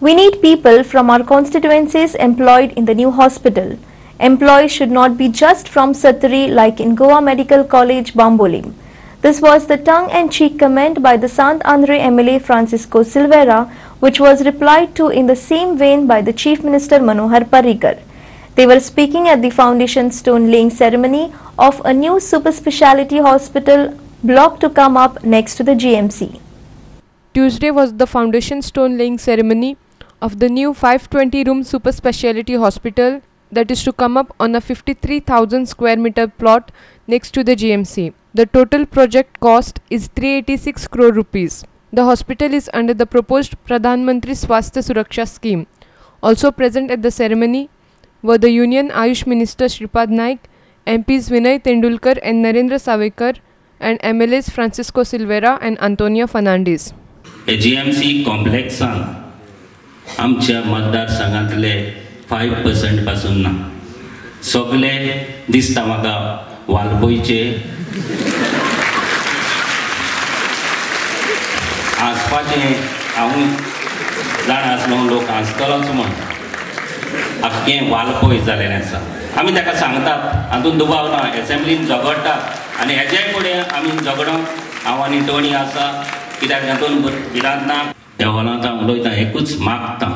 We need people from our constituencies employed in the new hospital. Employees should not be just from Sattari like in Goa Medical College, Bambolim. This was the tongue-in-cheek comment by the Sattari MLA Francisco Silveira, which was replied to in the same vein by the Chief Minister Manohar Parrikar. They were speaking at the foundation stone laying ceremony of a new super speciality hospital block to come up next to the GMC. Tuesday was the foundation stone laying ceremony of the new 520-room super speciality hospital that is to come up on a 53,000 square meter plot next to the GMC. The total project cost is 386 crore rupees. The hospital is under the proposed Pradhan Mantri Swasthya Suraksha scheme. Also present at the ceremony were the Union Ayush Minister Shripad Naik, MPs Vinay Tendulkar and Narendra Savekar, and MLAs Francisco Silveira and Antonio Fernandez. GMC complex आमच्या मतदारसंघातले 5% पासून ना सगळे दिसता म्हाका वालपयचे आसपाचे हांव जाण आसलो लोक आसतलोच म्हण आख्खें वालपय जालेलें आसा आमी ताका सांगतात हातून दुबाव ना एसेंब्लीन झगडटात आनी हेजेय फुडें आमी झगडोंक हांव आनी टोनी आसा कित्याक हातून भिरांत ना ह्या हॉलांत हांव उलयतां एकूच मागतां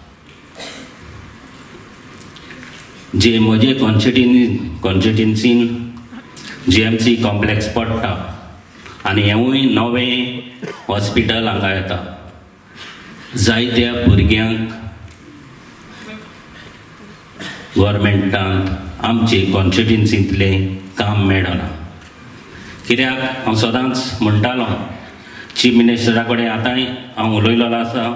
जे म्हजे कॉन्स्टिट्युएन्सीन GMC कॉम्प्लेक्स पडटा आनी हेंवूय नवें हॉस्पिटल हांगा येता जायत्या भुरग्यांक गव्हर्मेंटान आमचे कॉन्स्टिट्युएन्सींतलें काम मेळना कित्याक हांव सदांच म्हणटालो चीफ मिनिस्टरा कडेन आतांय हांव उलयलोलो आसा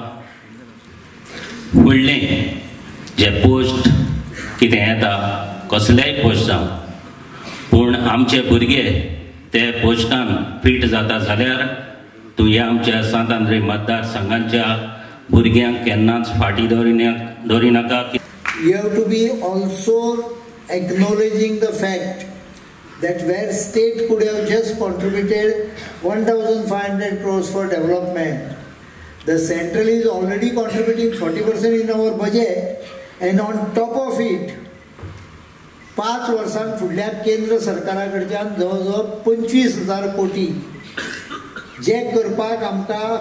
फुडलें जे पोस्ट कितें येता कसलेय पोस्ट जावं पूण आमचे भुरगे ते पोस्टान फीट जाता जाल्यार तुवें आमच्या सातांद्री मतदारसंघांच्या भुरग्यांक केन्नाच फाटीं दवरिनाका. You have to be also acknowledging the fact that where state could have just contributed 1,500 crores for development, the central is already contributing 40% in our budget, and on top of it 5 वर्सां फुडल्या केंद्र सरकारा कडच्यान जवळ 25,000 कोटी जे करपाक आमकां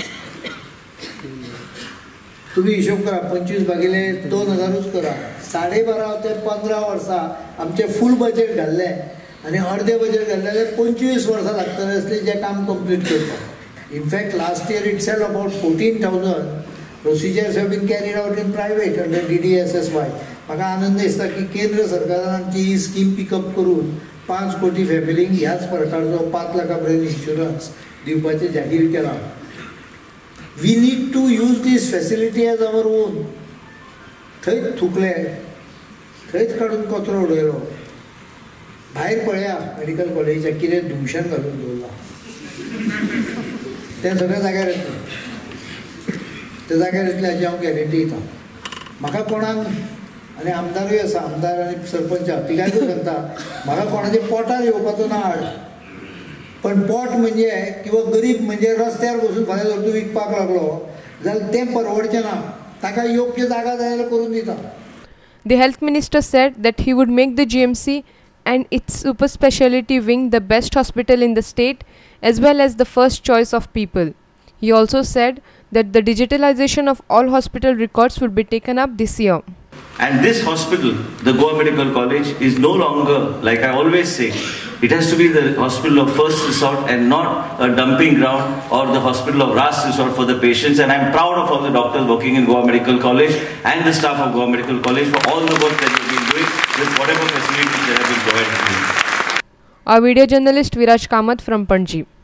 तुम्ही हिशोब करा 25 भागिले 2,000च करा 12.5 ते 15 वर्सां आमचे फूल बजेट घाल्ले आनी अर्धे बजेट घाल्ले 25 वर्सां लागतले असले जे काम कंप्लीट करपाक. In fact last year itself about 14,000 procedures have been carried out in private under DDSSY. म्हाका आनंद दिसता की केंद्र सरकारान आमची ही स्कीम पिकअप करून 5 कोटी फॅमिलींक ह्याच प्रकारचो 5 लाखापर्यंत इन्शुरन्स दिवपाचे जाहीर केला. We need to use this facility as our own. थंयच थुकले थंयच काडून कचरो उडयलो भायर पळया मेडिकल कॉलेजाक कितें धुमशान घालून दवरला तें सगळ्या जाग्यार येतलें त्या जाग्यार येतलें हाची हांव गॅरंटी दिता. म्हाका कोणाक आनी आमदारूय आसा आमदार आनी सरपंच तिगायच करता म्हाका कोणाच्या पोटार येवपाचो ना हाड पण पोट म्हणजे किंवा गरीब म्हणजे रस्त्यार बसून फाल्यां जर तूं विकपाक लागलो जाल्यार तें परवडचें ना ताका योग्य जागा जाय जाल्यार करून दिता. The health minister said that he would make the GMC and its super speciality wing the best hospital in the state as well as the first choice of people. He also said that the digitalization of all hospital records would be taken up this year. And this hospital, the Goa Medical College, is no longer, like I always say, it has to be the hospital of first resort and not a dumping ground or the hospital of last resort for the patients. And I'm proud of all the doctors working in Goa Medical College and the staff of Goa Medical College for all the work that they've been doing with whatever facilities that have been provided to them. Our video journalist Viraj Kamath from Panji.